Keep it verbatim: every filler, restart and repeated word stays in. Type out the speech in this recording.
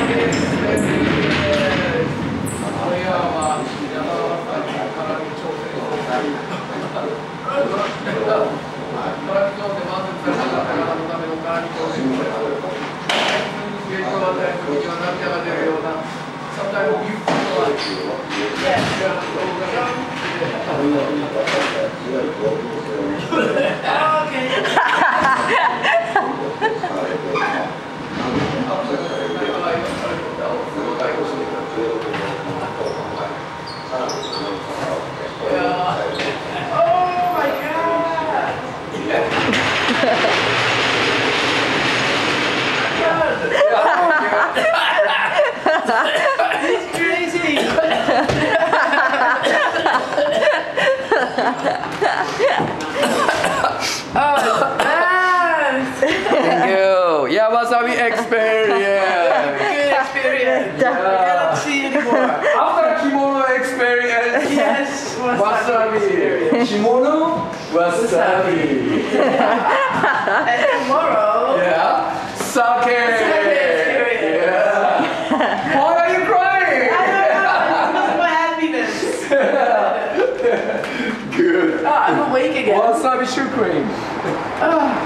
Thank you. Yeah, wasabi experience. Good experience. Yeah. I cannot see anymore. After kimono experience. Yes, wasabi. Wasabi. Kimono, wasabi. And tomorrow. Yeah. Sake. Yeah. Why are you crying? I don't know. It's my happiness. Good. Ah, I'm awake again. Wasabi shoe cream. Ah.